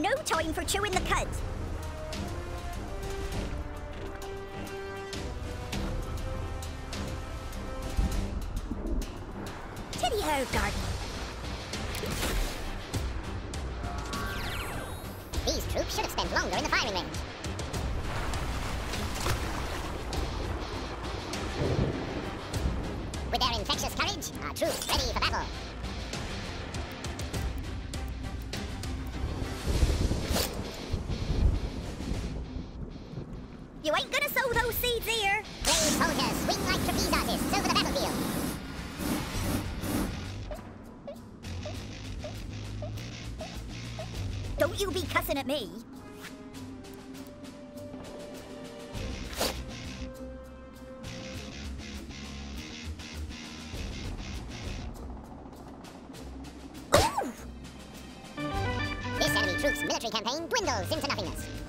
No time for chewing the cud. Teddy-ho, garden. These troops should have spent longer in the firing range. With their infectious courage, our troops ready for battle. You ain't gonna sow those seeds here. Brave soldiers swing like trapeze artists over the battlefield. Don't you be cussing at me. This enemy troops' military campaign dwindles into nothingness.